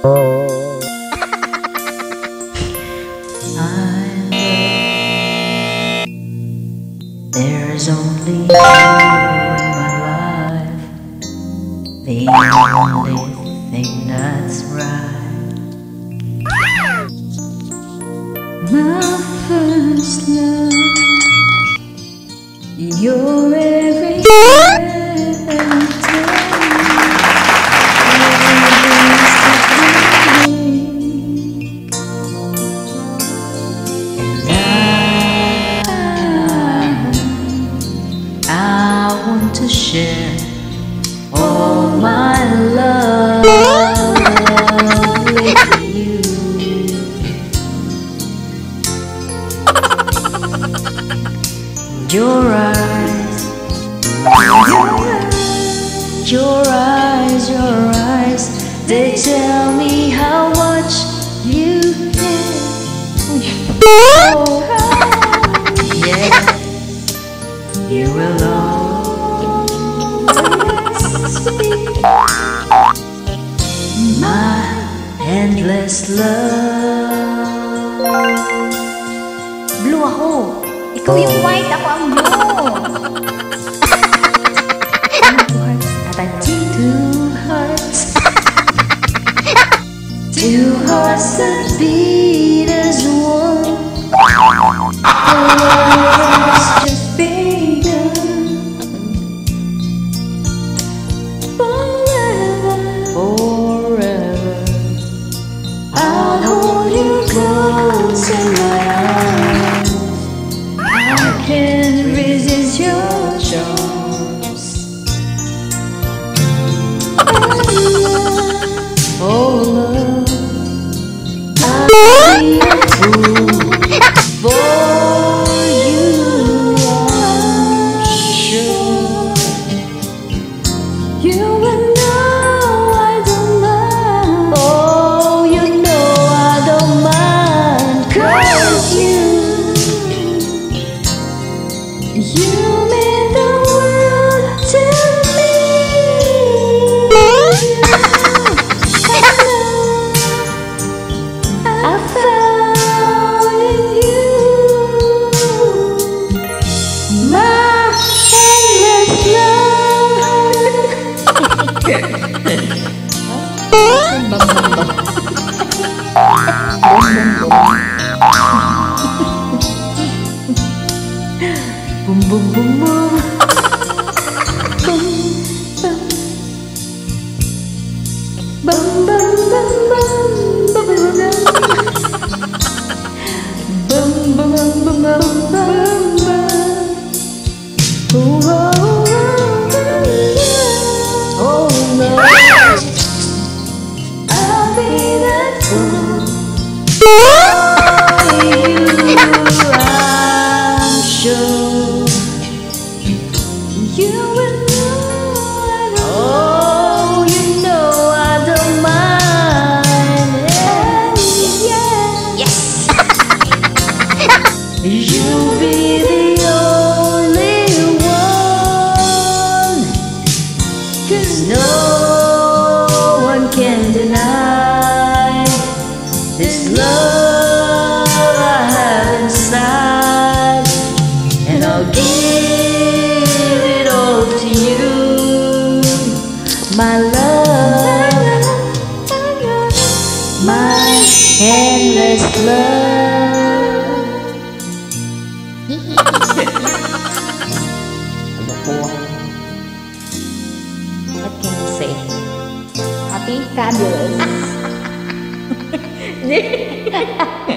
There's only you in my life, the only thing that's right. My first love, you're everything. To share all my love with you. Your eyes, your eyes, your eyes, they tell me how much you care. Oh, yeah, you will always my endless love. Blue ako. Ikaw yung white, ako ang blue. Two hearts, two hearts that beat as one. It's just begun. Forever, I'll hold you close in my arms. I can't resist your charms. Oh love, I'll be a fool for you, I'm sure. You will know I don't mind. Oh, you know I don't mind, 'cause you mean the world to me. I found in you my endless love. Boom boom boom boom. Bum bum bum bum bum bum bum bum bum bum bum. Oh Lord, I'll be that fool for you, I'm sure. You will know. Oh, you know I don't mind. Yeah. Yes. You'll be the only one, 'cause no one can deny this love I have inside, and I'll give it all to you, my love, my endless love. What can you say? Happy? Fabulous.